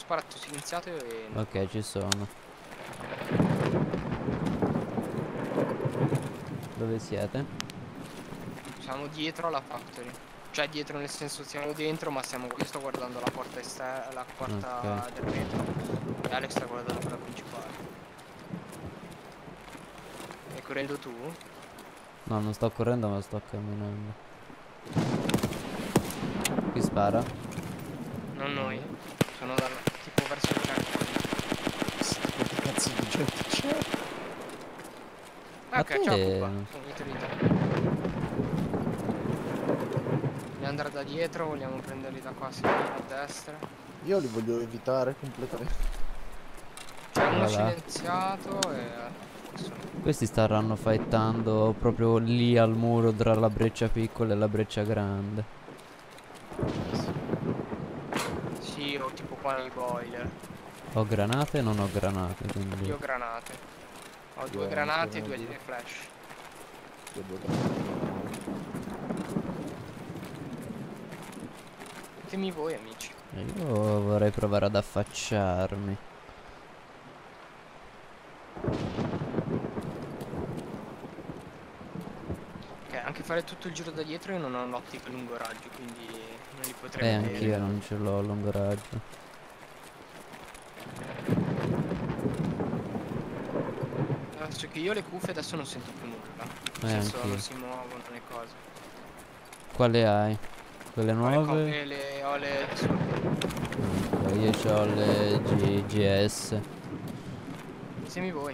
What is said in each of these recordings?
sparato silenziato e... Ok, ci sono. Dove siete? Siamo dietro alla factory. Cioè dietro nel senso siamo dentro ma stiamo... Io sto guardando la porta esterna, la Ok. porta del retro. E Alex sta guardando quella principale. Stai correndo tu? No, non sto correndo ma sto camminando. Chi spara? Non noi. Sono tipo verso il checkpoint. Quanti cazzo di gente c'è? Ma Ok, ciao te... Pupa. Sono dietro di te. Vogliamo andare da dietro, vogliamo prenderli da qua a sinistra, a destra. Io li voglio evitare completamente. C'è uno Va là. silenziato e... questo no. Questi staranno fightando proprio lì al muro tra la breccia piccola e la breccia grande. Sì, o tipo qua nei boiler. Ho granate e non ho granate, quindi... Io ho granate. Ho Io due ho granate e ancora due due. flash. Io due granate. Ditemi voi amici. Io vorrei provare ad affacciarmi. Ok, anche fare tutto il giro da dietro io non ho un'ottica a lungo raggio, quindi non li potrei Anch'io vedere. non ce l'ho a lungo raggio. Adesso che io ho le cuffie adesso non sento più nulla. Nel senso Anch'io. non si muovono le cose. Quale hai? Quelle Ho nuove? ho le Ok, io ho le GS. ditemi voi.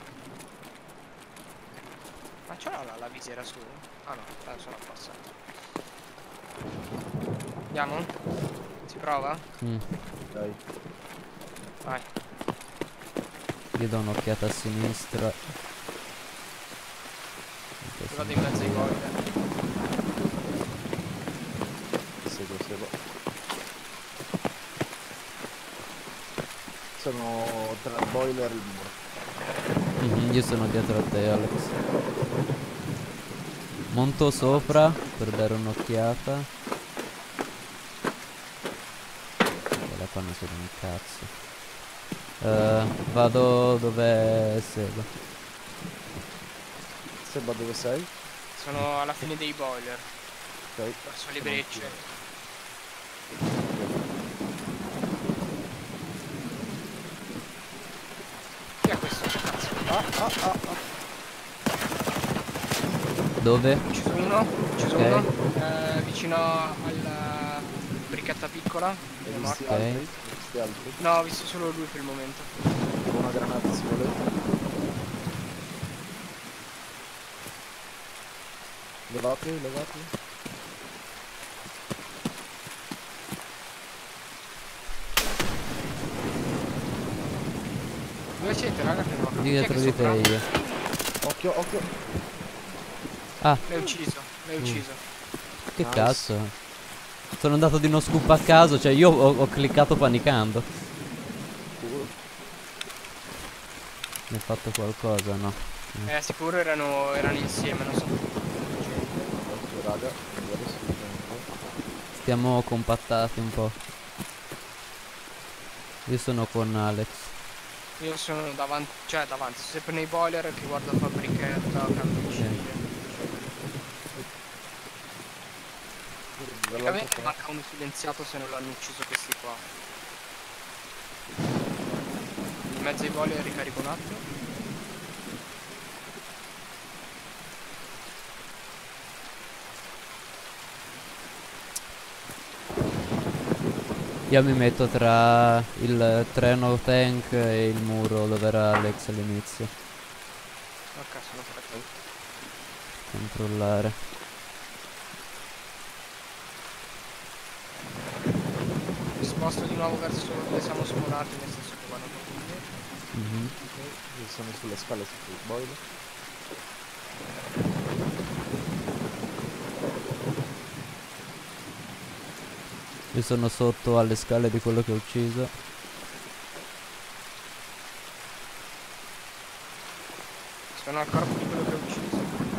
Ma c'è la visiera su? Ah no, sono abbassato. Andiamo? Si prova? Dai. Vai. Io do un'occhiata a sinistra. Io vado in mezzo ai boiler. Seguo, seguo. Sono tra il boiler e il muro. Io sono dietro a te, Alex. Monto sopra per dare un'occhiata. La fanno solo un cazzo. Vado dove Seba. Seba, dove sei? Sono alla fine dei boiler. Ok. Verso le brecce. Chi è questo? Cazzo. Dove? Ucciso uno. Ucciso Ok. uno. Vicino alla bricchetta piccola. Ne È hai visti morto. altri? Ne hai visti altri? No, ho visto solo lui per il momento. Ho una granata se volete. Levate, levate. Dove siete, raga? Che no? Chi è Dietro che di te sopra? io. Occhio, occhio. Ah, L'hai ucciso. L'hai ucciso. che Nice. cazzo. Sono andato di uno scoop a caso, cioè io ho cliccato panicando. Mi ha fatto qualcosa, no? Sicuro erano insieme, non so. Occhio, raga. Vediamo se li prendo. Stiamo compattati un po'. Io sono con Alex. Io sono davanti, cioè davanti, sono sempre nei boiler che guardo la fabbrichetta, camioncini. Praticamente manca uno silenziato se non l'hanno ucciso questi qua. In mezzo ai boiler ricarico un attimo. Io mi metto tra il treno tank e il muro dove era Alex all'inizio. Ok, sono perfetto. Controllare. Mi sposto di nuovo verso dove siamo spawnati, nel senso che vanno proprio indietro. Io sono sulle scale sotto il boiler. Io sono sotto alle scale di quello che ho ucciso. Sono al corpo di quello che ho ucciso.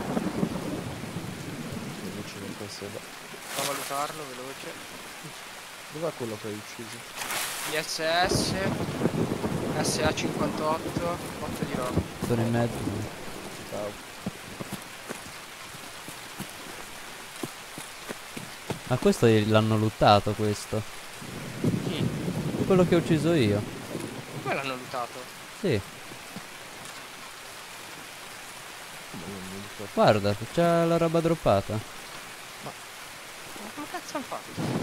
Io vicino a te, Seba. Sto a valutarlo, veloce. Dov'è quello che hai ucciso? ISS, SA58, 8 di roba. Sono in mezzo. Ciao. Ma questo l'hanno lottato, questo. Chi? Quello che ho ucciso io. Come l'hanno lootato? Sì. Guarda, c'è la roba droppata. Ma come cazzo hanno fatto?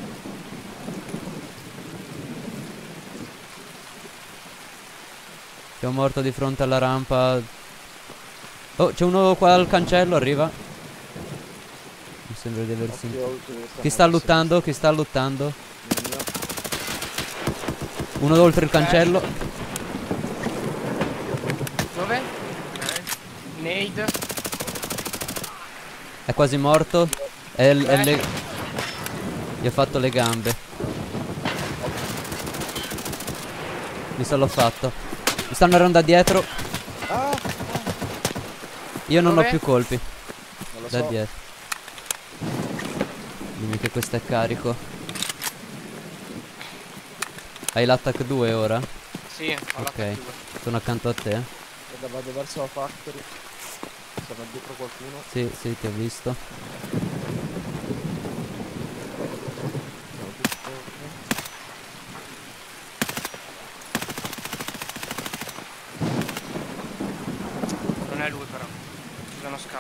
Siamo morto di fronte alla rampa. Oh, c'è uno qua al cancello, arriva. Mi sembra di aver sentito. Chi sta lottando? Chi sta lottando? Uno oltre il cancello. Dove? Nade. È quasi morto. Gli ho fatto le gambe. Mi sa l'ho fatto. Mi stanno arrivando da dietro. Io non ho Dove? più colpi. Non lo Da so. dietro. Dimmi che questo è carico. Hai l'attack 2 ora? Sì, ho Ok. l'attack 2. Sono accanto a te. Guarda, vado verso la factory. Sono dietro qualcuno. Sì, sì, ti ho visto. Sono tutto. Non è lui però. Ci sono scout.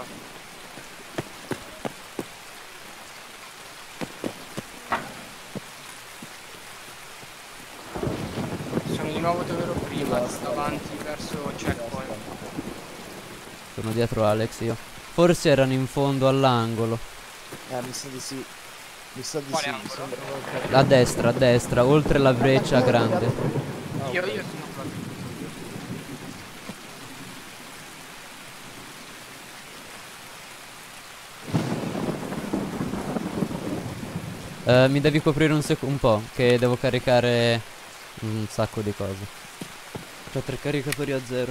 Sono di nuovo dove ero prima, davanti verso checkpoint. Sono dietro Alex io. Forse erano in fondo all'angolo. Mi sa di sì. Mi sa di Quale sì. Mi angolo? sembra A destra, oltre la breccia grande. Io sono proprio. Mi devi coprire un po', che devo caricare un sacco di cose. C'ho 3 caricatori a 0.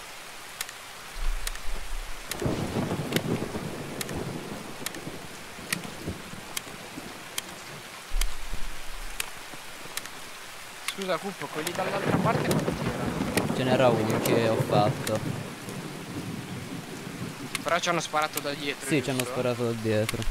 Scusa Cupo, quelli dall'altra parte quanti erano? Ce n'era uno che ho fatto. Però ci hanno sparato da dietro. Sì, ci hanno giusto? sparato da dietro.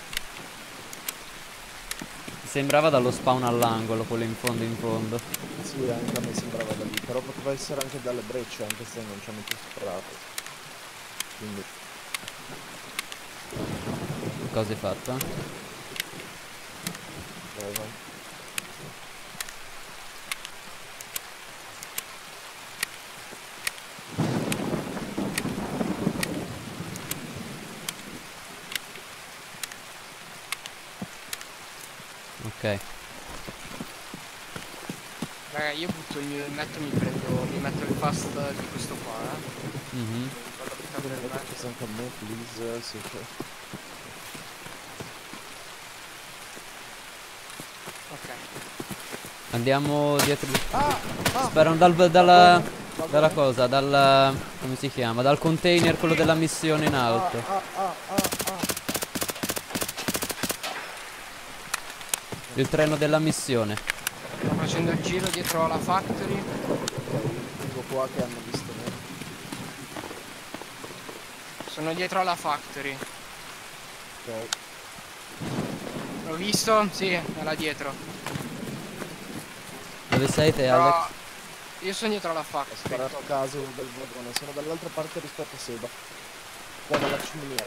Sembrava dallo spawn all'angolo, quello in fondo in fondo. Sì, anche a me sembrava da lì. Però poteva essere anche dalle brecce, anche se non ci hanno più sparato. Quindi. Cosa hai fatto? Vai. Ok. Raga, io butto il mio elmetto, mi metto il fast di questo qua, Mhm. Vado a buttare Viene l'elmetto. detto anche a me, please. Sì, che. Ok. Andiamo dietro. Ah! Sparano dalla cosa, come si chiama? Dal container, quello della missione in alto. Il treno della missione. Sto facendo il giro dietro alla factory. Vengo qua che hanno visto me. Sono dietro alla factory. Ok. L'ho visto? Sì, è là dietro. Dove sei te, Però Alex? io sono dietro alla Ho factory. sparato a caso un bel vagone. Sono dall'altra parte rispetto a Seba. Qua dalla ciminiera.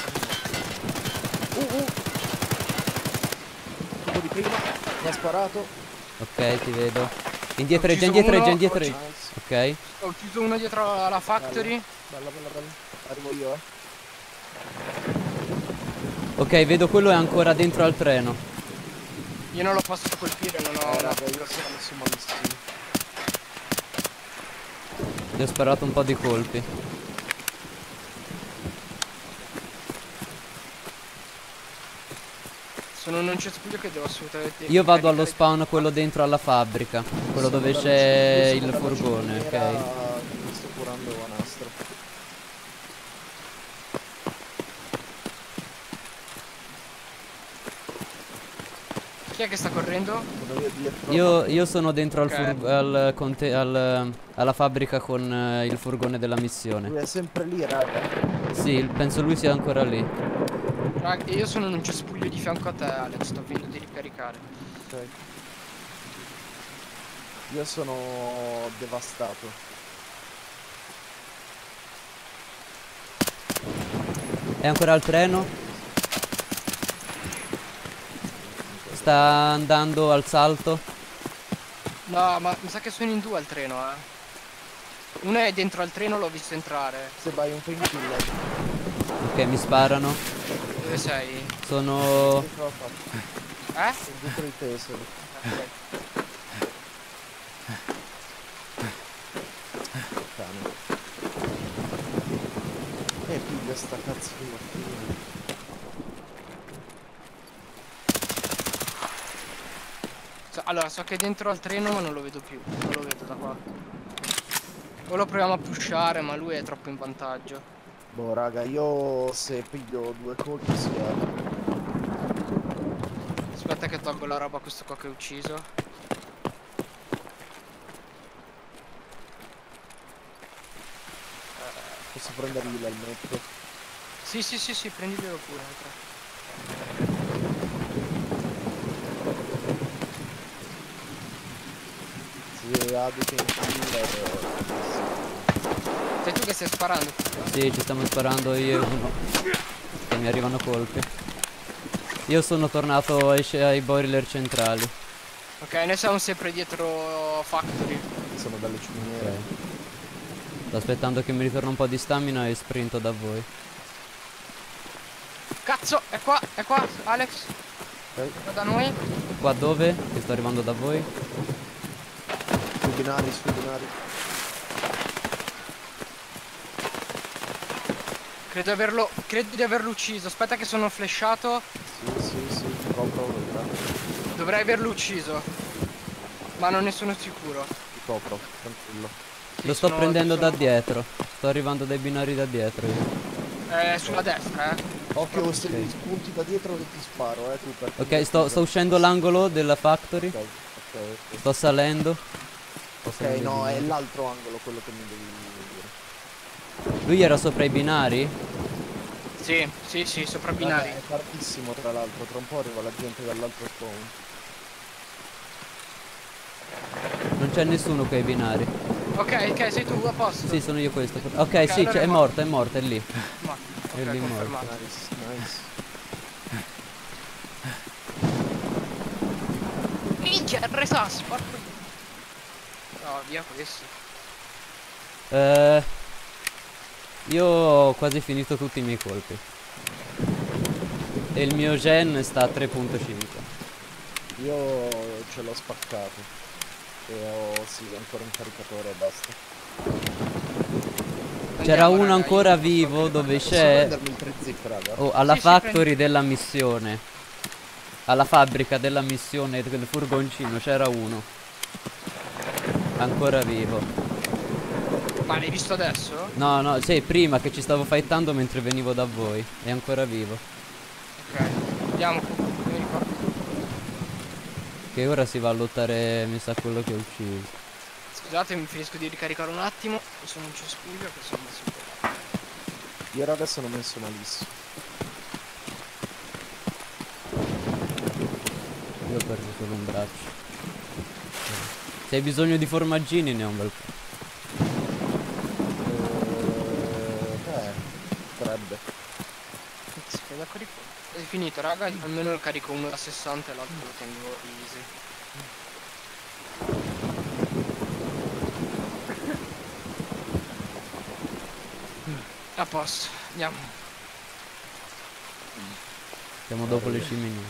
Tipo di prima. Mi ha sparato. Ok, ti vedo. Ho Indietreggia, ucciso uno, indietreggia. Nice. Ok. Ho ucciso uno dietro alla factory. Bella. Arrivo io, Ok, vedo quello è ancora dentro al treno. Io non lo posso colpire, non ho... raga, io sono messo malissimo. Gli ho sparato un po' di colpi. Sono in un cespuglio che devo assolutamente... Io vado allo caricare- spawn, quello dentro alla fabbrica. Quello Sono dove dalla c'è sono il dalla furgone, ciminiera, ok. Mi sto curando a nastro. Chi è che sta correndo? Sono io dietro. Io sono dentro Ok. alla fabbrica con il furgone della missione. Lui è sempre lì, raga. Sì, penso lui sia ancora lì. Raga, io sono in un cespuglio di fianco a te, Alex. Sto finendo di ricaricare. Ok. Io sono devastato. È ancora al treno? Sta andando al salto? No, ma mi sa che sono in due al treno, eh. Uno è dentro al treno, l'ho visto entrare. Se vai un painkiller. Ok, mi sparano. Dove sei? Sono... Dietro la faccia. Eh? Sono dietro i taser. Ok. Cane. Piglia sta cazzo di macchina. Allora, so che è dentro al treno, ma non lo vedo più. Non lo vedo da qua. O lo proviamo a pushare, ma lui è troppo in vantaggio. Boh, raga, io se piglio 2 colpi si apre. Aspetta che tolgo la roba a questo qua che ho ucciso. Posso prendergli l'elmetto? Sì, sì, sì, sì, prenditelo pure. Se ha dei painkiller. Sei tu che stai sparando? Sì, ci stiamo sparando io e uno. Che mi arrivano colpi. Io sono tornato ai boiler centrali. Ok, noi siamo sempre dietro Factory. Sono dalle Ok. ciminiere. Sto aspettando che mi ritorni un po' di stamina e sprinto da voi. Cazzo, è qua, Alex. Ok, È da noi. Qua dove? Che sto arrivando da voi? sui binari, sui binari. Credo di averlo ucciso. Aspetta che sono flashato. Sì, ti copro, Dovrei averlo ucciso. Ma non ne sono sicuro. ti copro, tranquillo. Sì, Lo sto sono- prendendo da sono- dietro. Sto arrivando dai binari da dietro io. Sulla destra, Occhio, se mi spunti da dietro ti sparo, tu per Ok, sto uscendo l'angolo della factory. Ok, Sto salendo. ok, no, è l'altro angolo quello che mi devi dire. Lui era sopra i binari? Sì, sì, sì, sopra binari. È tardissimo tra l'altro, tra un po' arriva la gente dall'altro spawn. Non c'è nessuno qui ai binari. Ok, sei tu, a posto. Sì, sono io questo. Ok, sì, allora è morto, è lì. Ma, È ok, lì confermato. Nice. Minchia, resas, porco. No, via questo. Io ho quasi finito tutti i miei colpi. E il mio gen sta a 3.5. Io ce l'ho spaccato. E ho, sì, ancora un caricatore e basta. C'era Andiamo, uno raga, ancora io non so vivo che- dove Posso c'è... prendermi il 3 zip, raga? Oh, alla Sì, factory della missione. Alla fabbrica della missione del furgoncino c'era uno. Ancora vivo. Ma l'hai visto adesso? No, no, sì, prima che ci stavo fightando mentre venivo da voi. È ancora vivo. Ok, andiamo. Mi ricordo. Che ora si va a lottare, mi sa, quello che ho ucciso. Scusate, mi finisco di ricaricare un attimo. Sono un cespuglio che sono messo un po'. Io raga sono messo malissimo. Io ho perso solo un braccio. Se hai bisogno di formaggini ne ho un bel po'. Potrebbe. Scheda carico. È finito, raga. Almeno lo carico uno da 60 e l'altro lo tengo easy. A posto, andiamo. Siamo dopo le ciminiere.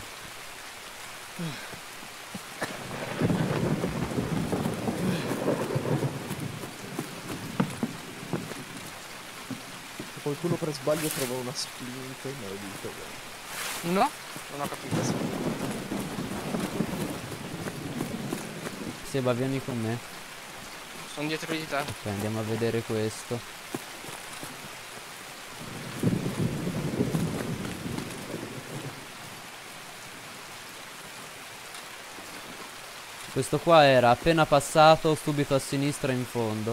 Se qualcuno per sbaglio trova una splint, me lo dico. No? Non ho capito. Seba, vieni con me. Sono dietro di te. Ok, andiamo a vedere questo. Questo qua era appena passato, subito a sinistra in fondo.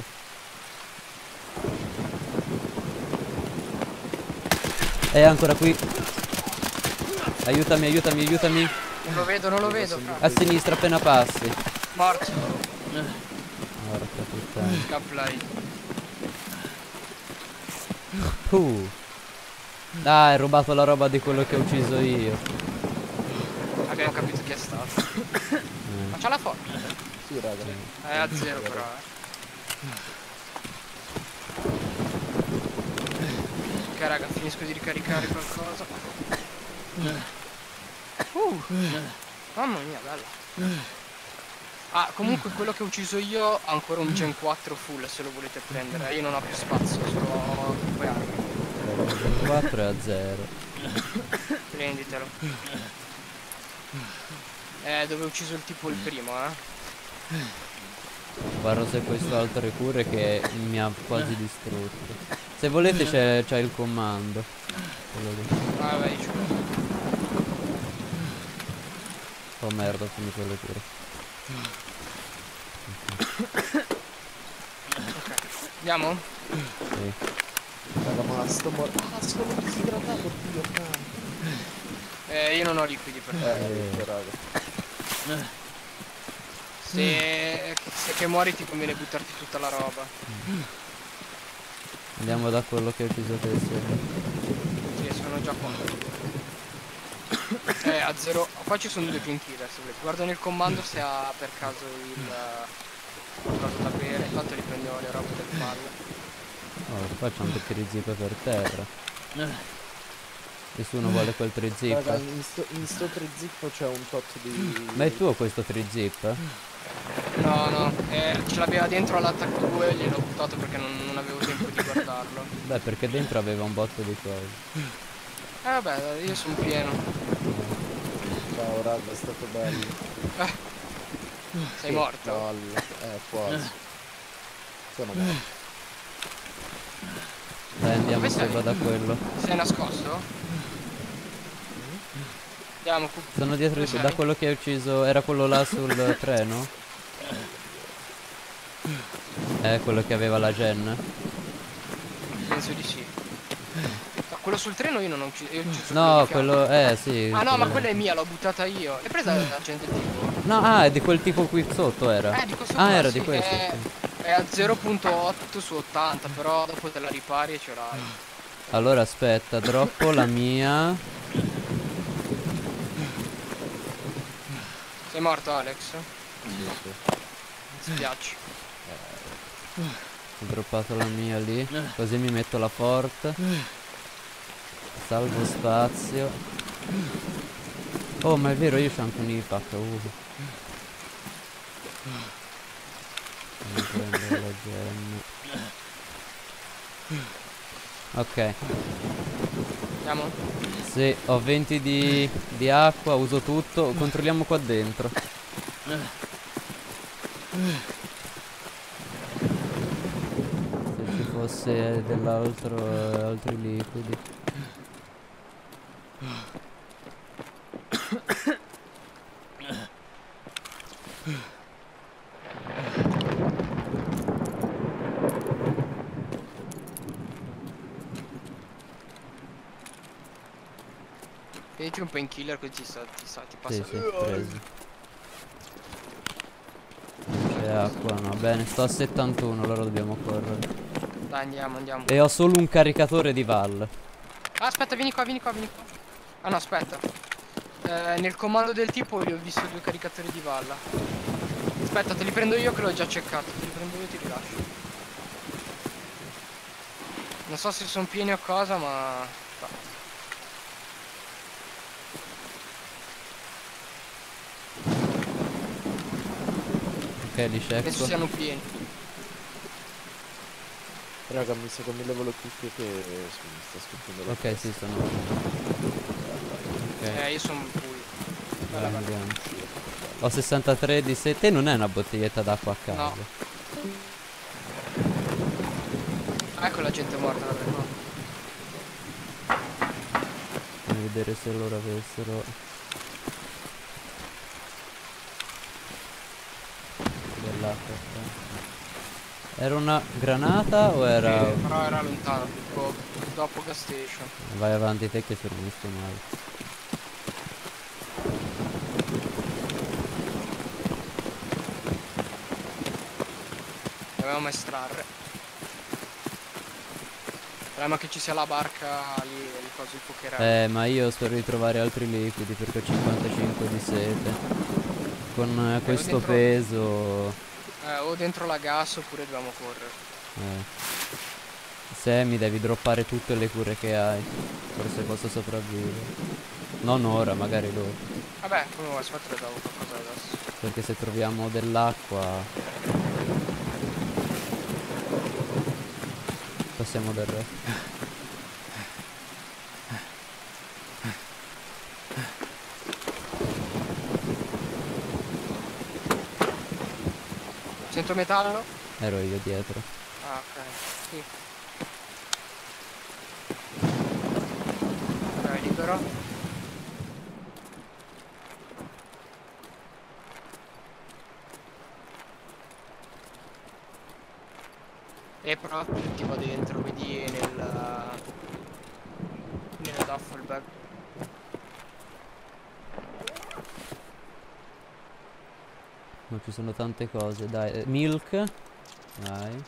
È ancora qui. Aiutami, aiutami, aiutami. Non lo vedo, non lo vedo. A sinistra appena passi. Morto. Porca puttana. Scapplai. Dai, hai rubato la roba di quello che ho ucciso io. Abbiamo capito chi è stato. Ma c'ha la forza? Sì, raga. È a zero però, Ok raga, finisco di ricaricare qualcosa. Mamma mia, bella. Ah, comunque quello che ho ucciso io ha ancora un Gen 4 full se lo volete prendere. Io non ho più spazio, solo ho 2 armi. Il 4 è a 0. Prenditelo. Dove ho ucciso il tipo il primo, Guarda se questo altro è cure che mi ha quasi distrutto. Se volete c'è il comando. Quello lì. Ah, vai, giù. Oh merda, ho finito le cure. Ok. Andiamo? Sì. Raga, ma sto sono disidratato, Dio santo. Io non ho liquidi per te. Raga. Se che muori ti conviene buttarti tutta la roba. Andiamo da quello che ho ucciso te. Sì, sono già qua. A zero. Qua ci sono 2 painkiller se volete. Guarda nel comando se ha per caso il qualcosa da bere. Intanto riprendiamo le robe del palle. Oh, qua c'è un 3 zip per terra. Nessuno vuole quel 3 zip. Raga, in sto 3 zip c'è un tot di... Ma è tuo questo 3 zip? No, ce l'aveva dentro all'attacco 2 e gliel'ho buttato perché non avevo tempo di guardarlo. Beh, perché dentro aveva un botto di cose. Vabbè, io sono pieno. Ciao raga, è stato bello. Sei morto? No, quasi. Sono morto. Dai, andiamo Dove se sei? va da quello. Sei nascosto? Andiamo. Sono dietro di te, da quello che hai ucciso. Era quello là sul treno? Quello che aveva la gen? Penso di sì. No, quello sul treno io non ho ucciso. Io ho ucciso No, quello quello, sì. Ah no, quello ma là. quella è mia, l'ho buttata io. L'hai presa la gente tipo? No, è di quel tipo qui sotto era. Di questo Ah, qua, era sì, di questo. Sì. È a 0.8 su 80, però dopo te la ripari e ce l'hai. Allora aspetta, droppo la mia. Sei morto Alex? Sì. Mi spiace. Ho droppato la mia lì. Così mi metto la forte. Salvo spazio. Oh, ma è vero, io c'ho anche un IPAC. Mi prendo la gem. Ok. Andiamo? Sì, ho 20 di acqua, uso tutto. Controlliamo qua dentro. Se ci fosse dell'altro, altri liquidi. Vediti un painkiller così ti passa. Sì, preso. C'è acqua, no, bene, sto a 71, allora dobbiamo correre. Dai, andiamo. E ho solo un caricatore di Val. Ah, aspetta, vieni qua. Ah no, aspetta. Nel comando del tipo li ho visto 2 caricatori di valla. Aspetta, te li prendo io che l'ho già checkato. Te li prendo io e ti rilascio. Non so se sono pieni o cosa, ma... no. Ok, li Penso check. siano pieni. Raga, mi sa che mi levo le cuffie che mi sta scoppendo la Ok, testa. sì, sono. Ok, Io sono full. dai, andiamo. Ho 63 di sete. Te non è una bottiglietta d'acqua a casa? No. Ecco la gente morta da qua. Fammi vedere se loro avessero. Era una granata o era... Però era lontano, tipo dopo gas station. Vai avanti te che sono rimasto male. Dovevamo estrarre. Speriamo che ci sia la barca lì, il coso, il pokerello. Ma io spero di trovare altri liquidi perché ho 55 di sete. Con questo dentro- peso... O dentro la gas oppure dobbiamo correre. Se mi devi droppare tutte le cure che hai, forse posso sopravvivere. Non ora, magari dopo. Vabbè, comunque aspetta, le davo qualcosa adesso. Perché se troviamo dell'acqua passiamo del resto. Sento metallo? Ero io dietro. Ah, ok. Sì. Ok, libero. E però ti va dentro, vedi nel duffel bag. Ma ci sono tante cose, dai. Milk. Dai.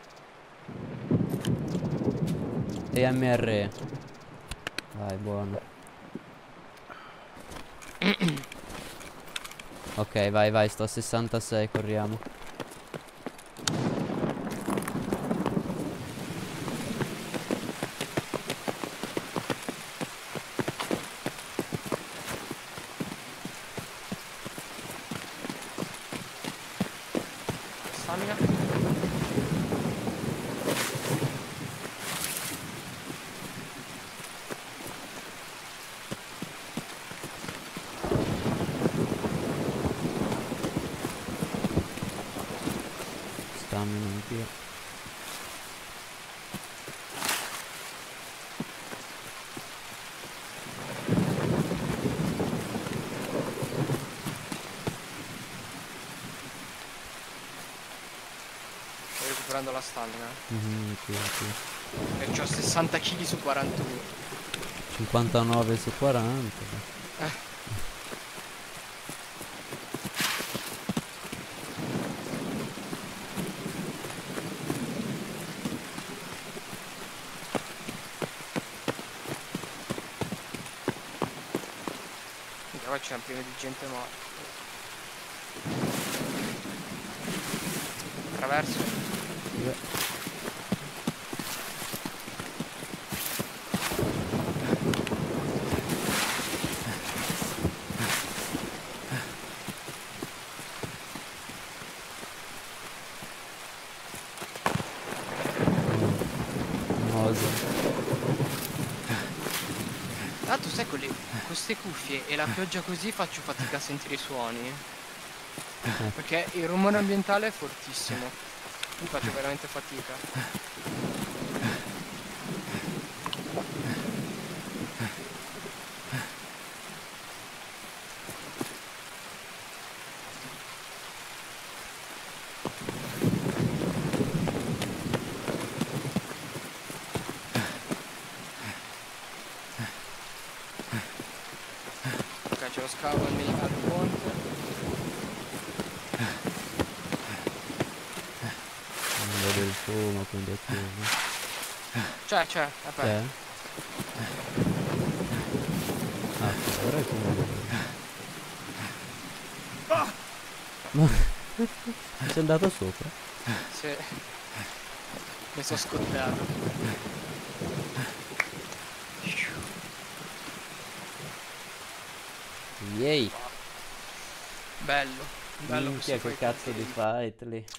E MRE. Vai, buono. Ok, vai, vai, sto a 66, corriamo. Stamina. Stamina anch'io. Sto recuperando la stamina. Sì, sì. E c'ho 60 kg su 41. 59 su 40. Qua c'è pieno di gente morta. Attraverso. Tanto sai con queste cuffie e la pioggia così faccio fatica a sentire i suoni. Perché il rumore ambientale è fortissimo. Io faccio veramente fatica. Ok, c'è lo scavo al ponte. Non vedo il fumo, quindi è chiuso. C'è, aspetta. Ah, sì, ora è fumo. Ma sei andato sopra? Sì. Mi sono scottato. Yay! Bello. Bello Minchia, questo che fight cazzo di game. fight lì.